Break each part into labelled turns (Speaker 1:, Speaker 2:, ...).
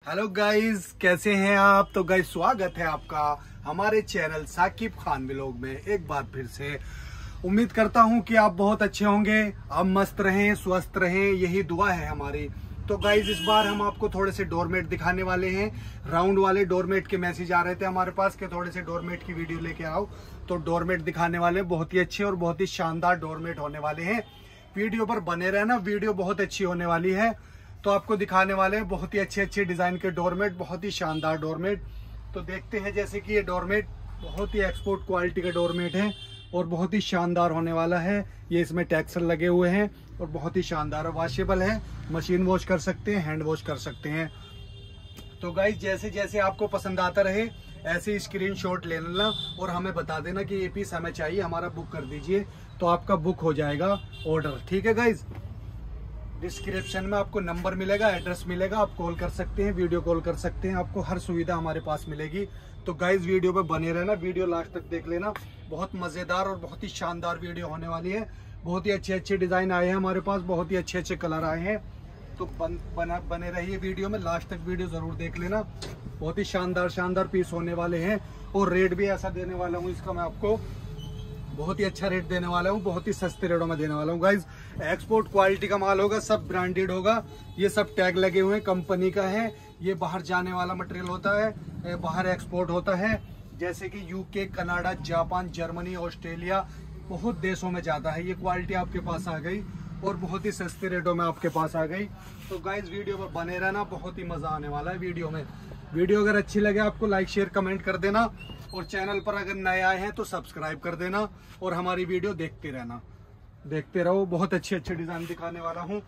Speaker 1: Hello guys, कैसे हैं आप। तो गाइस स्वागत है आपका हमारे चैनल साकिब खान व्लॉग में एक बार फिर से। उम्मीद करता हूं कि आप बहुत अच्छे होंगे, आप मस्त रहें, स्वस्थ रहें, यही दुआ है हमारी। तो गाइस इस बार हम आपको थोड़े से डोरमेट दिखाने वाले हैं। राउंड वाले डोरमेट के मैसेज आ रहे थे हमारे पास कि थोड़े से डोरमेट की वीडियो लेके आओ, तो डोरमेट दिखाने वाले हैं। बहुत ही अच्छे और बहुत ही शानदार डोरमेट होने वाले हैं। वीडियो पर बने रहना, वीडियो बहुत अच्छी होने वाली है। तो आपको दिखाने वाले हैं बहुत ही अच्छे अच्छे डिजाइन के डोरमेट, बहुत ही शानदार डोरमेट। तो देखते हैं, जैसे कि ये डोरमेट बहुत ही एक्सपोर्ट क्वालिटी का डोरमेट है और बहुत ही शानदार होने वाला है। ये इसमें टैक्सल लगे हुए हैं और बहुत ही शानदार है। वॉशेबल है, मशीन वॉश कर सकते हैं, हैंड वॉश कर सकते हैं। तो गाइस जैसे जैसे आपको पसंद आता रहे ऐसे स्क्रीनशॉट ले लेना और हमें बता देना कि ये पीस हमें चाहिए, हमारा बुक कर दीजिए, तो आपका बुक हो जाएगा ऑर्डर। ठीक है गाइस, डिस्क्रिप्शन में आपको नंबर मिलेगा, एड्रेस मिलेगा, आप कॉल कर सकते हैं, वीडियो कॉल कर सकते हैं, आपको हर सुविधा हमारे पास मिलेगी। तो गाइस वीडियो पे बने रहना, वीडियो लास्ट तक देख लेना। बहुत मजेदार और बहुत ही शानदार वीडियो होने वाली है। बहुत ही अच्छे अच्छे डिजाइन आए हैं हमारे पास, बहुत ही अच्छे अच्छे कलर आए हैं। तो बने रहिए वीडियो में, लास्ट तक वीडियो जरूर देख लेना। बहुत ही शानदार शानदार पीस होने वाले हैं और रेट भी ऐसा देने वाला हूँ इसका मैं आपको, बहुत ही अच्छा रेट देने वाला हूँ, बहुत ही सस्ते रेटों में देने वाला हूँ। गाइज एक्सपोर्ट क्वालिटी का माल होगा, सब ब्रांडेड होगा। ये सब टैग लगे हुए हैं, कंपनी का है। ये बाहर जाने वाला मटेरियल होता है, बाहर एक्सपोर्ट होता है, जैसे कि UK, Canada, Japan, Germany, Australia, बहुत देशों में जाता है। ये क्वालिटी आपके पास आ गई और बहुत ही सस्ते रेटों में आपके पास आ गई। तो गाइज वीडियो पर बने रहना, बहुत ही मजा आने वाला है वीडियो में। वीडियो अगर अच्छी लगे आपको लाइक शेयर कमेंट कर देना और चैनल पर अगर नए आए हैं तो सब्सक्राइब कर देना और हमारी वीडियो देखते रहना, देखते रहो। बहुत अच्छे अच्छे डिजाइन दिखाने वाला हूँ।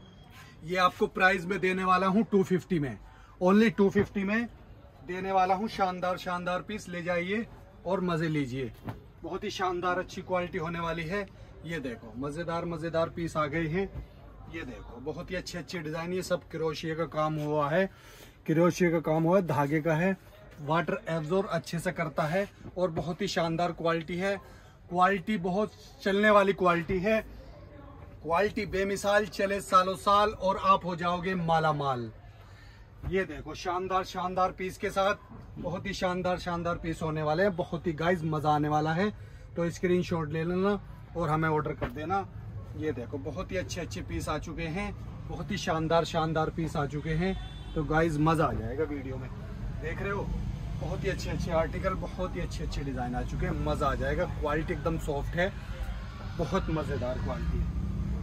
Speaker 1: ये आपको प्राइस में देने वाला हूँ 250 में, ओनली 250 में देने वाला हूँ। शानदार शानदार पीस ले जाइए और मजे लीजिए। बहुत ही शानदार अच्छी क्वालिटी होने वाली है। ये देखो मजेदार मजेदार पीस आ गए हैं। ये देखो बहुत ही अच्छे अच्छे डिजाइन, ये सब क्रोशिया का काम हुआ है, क्रोशिया का काम हुआ है, धागे का है, वाटर एब्जॉर्ब अच्छे से करता है और बहुत ही शानदार क्वालिटी है। क्वालिटी बहुत चलने वाली क्वालिटी है, क्वालिटी बेमिसाल, चले सालों साल और आप हो जाओगे माला माल। ये देखो शानदार शानदार पीस के साथ, बहुत ही शानदार शानदार पीस होने वाले हैं। बहुत ही गाइस मजा आने वाला है। तो स्क्रीनशॉट ले लेना और हमें ऑर्डर कर देना। ये देखो बहुत ही अच्छे अच्छे पीस आ चुके हैं, बहुत ही शानदार शानदार पीस आ चुके हैं। तो गाइस मजा आ जाएगा वीडियो में, देख रहे हो बहुत ही अच्छे अच्छे आर्टिकल, बहुत ही अच्छे अच्छे डिजाइन आ चुके हैं, मजा आ जाएगा। क्वालिटी एकदम सॉफ्ट है, बहुत मजेदार क्वालिटी है।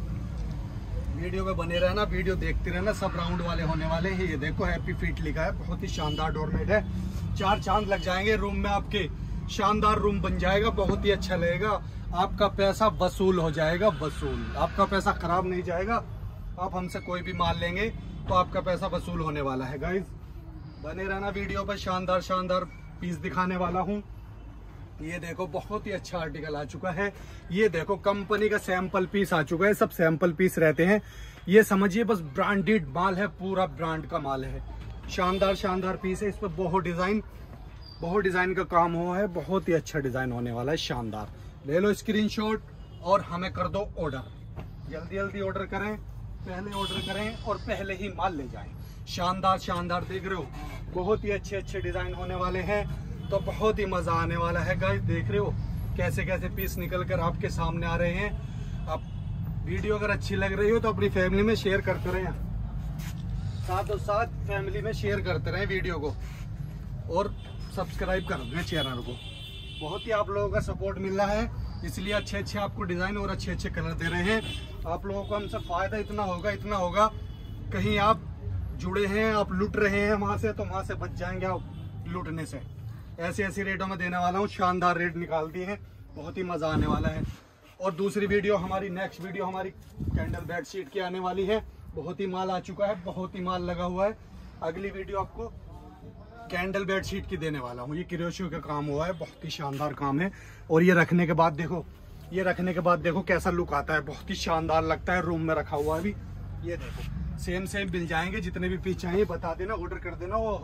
Speaker 1: वीडियो में बने रहना, वीडियो देखते रहना, सब राउंड वाले होने वाले हैं। ये देखो हैप्पी फीट लिखा है, बहुत ही शानदार डोरमेट है। 4 चांद लग जाएंगे रूम में आपके, शानदार रूम बन जाएगा, बहुत ही अच्छा लगेगा। आपका पैसा वसूल हो जाएगा, वसूल। आपका पैसा खराब नहीं जाएगा। आप हमसे कोई भी माल लेंगे तो आपका पैसा वसूल होने वाला है। गाइज बने रहना वीडियो पर, शानदार शानदार पीस दिखाने वाला हूँ। ये देखो बहुत ही अच्छा आर्टिकल आ चुका है। ये देखो कंपनी का सैंपल पीस आ चुका है, सब सैंपल पीस रहते हैं। ये समझिए बस ब्रांडेड माल है, पूरा ब्रांड का माल है। शानदार शानदार पीस है, इस पर बहुत डिजाइन का काम हुआ है, बहुत ही अच्छा डिजाइन होने वाला है, शानदार। ले लो स्क्रीनशॉट और हमें कर दो ऑर्डर। जल्दी जल्दी ऑर्डर करें, पहले ऑर्डर करें और पहले ही माल ले जाएं। शानदार शानदार देख रहे हो, बहुत ही अच्छे अच्छे डिजाइन होने वाले हैं। तो बहुत ही मजा आने वाला है गाइस, देख रहे हो कैसे कैसे पीस निकल कर आपके सामने आ रहे हैं। अब वीडियो अगर अच्छी लग रही हो तो अपनी फैमिली में शेयर करते रहें, साथों साथ फैमिली में शेयर करते रहें वीडियो को और सब्सक्राइब कर दें चैनल को। बहुत ही आप लोगों का सपोर्ट मिल रहा है, इसलिए अच्छे अच्छे आपको डिजाइन और अच्छे अच्छे कलर दे रहे हैं। आप लोगों को हमसे फायदा इतना होगा, कहीं आप जुड़े हैं, आप लूट रहे हैं वहां से, तो वहां से बच जाएंगे आप लूटने से। ऐसे ऐसे रेटों में देने वाला हूँ, शानदार रेट निकाल दिए हैं, बहुत ही मजा आने वाला है। और दूसरी वीडियो हमारी, नेक्स्ट वीडियो हमारी कैंडल बेडशीट की आने वाली है। बहुत ही माल आ चुका है, बहुत ही माल लगा हुआ है। अगली वीडियो आपको कैंडल बेडशीट की देने वाला हूँ। ये क्रोशिया का काम हुआ है, बहुत ही शानदार काम है। और ये रखने के बाद देखो, ये रखने के बाद देखो कैसा लुक आता है, बहुत ही शानदार लगता है। रूम में रखा हुआ है अभी। ये देखो सेम मिल जाएंगे, जितने भी पीस चाहिए बता देना, ऑर्डर कर देना। ओ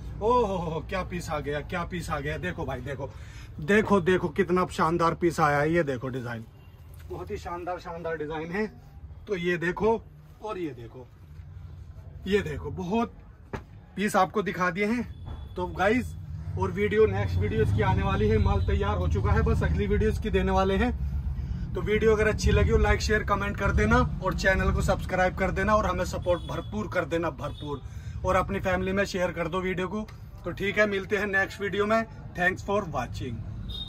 Speaker 1: हो क्या पीस आ गया, क्या पीस आ गया। देखो भाई देखो देखो देखो कितना शानदार पीस आया है। ये देखो डिजाइन, बहुत ही शानदार शानदार डिजाइन है। तो ये देखो और ये देखो, ये देखो बहुत पीस आपको दिखा दिए हैं। तो गाइस और वीडियो नेक्स्ट वीडियो इसकी आने वाली है, माल तैयार हो चुका है, बस अगली वीडियो इसकी देने वाले हैं। तो वीडियो अगर अच्छी लगी हो लाइक शेयर कमेंट कर देना और चैनल को सब्सक्राइब कर देना और हमें सपोर्ट भरपूर कर देना, भरपूर, और अपनी फैमिली में शेयर कर दो वीडियो को। तो ठीक है, मिलते हैं नेक्स्ट वीडियो में। Thanks for watching.